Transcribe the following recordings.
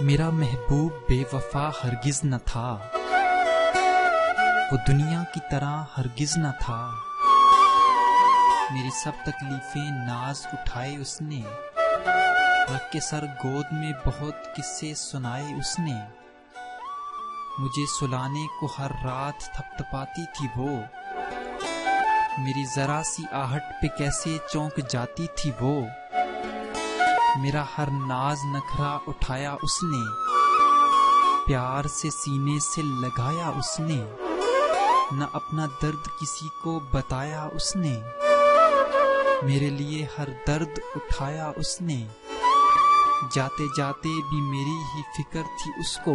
میرا محبوب بے وفا ہرگز نہ تھا، وہ دنیا کی طرح ہرگز نہ تھا۔ میری سب تکلیفیں ناز اٹھائے اس نے، رکھ کے سر گود میں بہت قصے سنائے اس نے۔ مجھے سلانے کو ہر رات تھپ تھپاتی تھی وہ، میری ذرا سی آہٹ پہ کیسے چونک جاتی تھی وہ۔ میرا ہر ناز نخرا اٹھایا اس نے، پیار سے سینے سے لگایا اس نے، نہ اپنا درد کسی کو بتایا اس نے۔ میرے لیے ہر درد اٹھایا اس نے، جاتے جاتے بھی میری ہی فکر تھی اس کو۔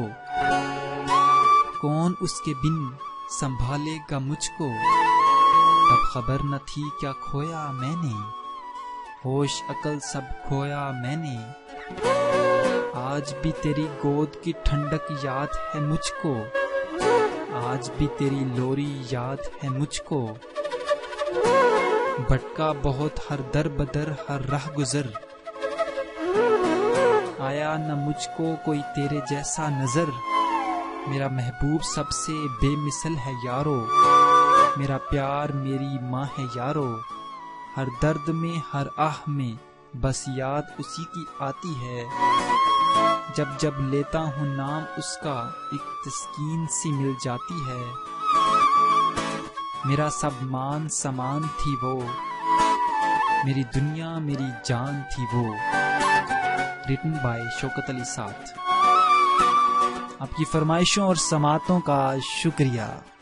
کون اس کے بن سنبھالے گا مجھ کو، تب خبر نہ تھی کیا کھویا میں نے، ہوش عقل سب کھویا میں نے۔ آج بھی تیری گود کی ٹھنڈک یاد ہے مجھ کو، آج بھی تیری لوری یاد ہے مجھ کو۔ بھٹکا بہت ہر در بدر ہر راہ گزر، آیا نہ مجھ کو کوئی تیرے جیسا نظر۔ میرا محبوب سب سے بے مثل ہے یارو، میرا پیار میری ماں ہے یارو۔ ہر درد میں ہر آہ میں بس یاد اسی کی آتی ہے، جب جب لیتا ہوں نام اس کا ایک تسکین سی مل جاتی ہے۔ میرا سب مان سامان تھی وہ، میری دنیا میری جان تھی وہ۔ ریٹن بائی شوکت علی ساتھ۔ آپ کی فرمائشوں اور سماعتوں کا شکریہ۔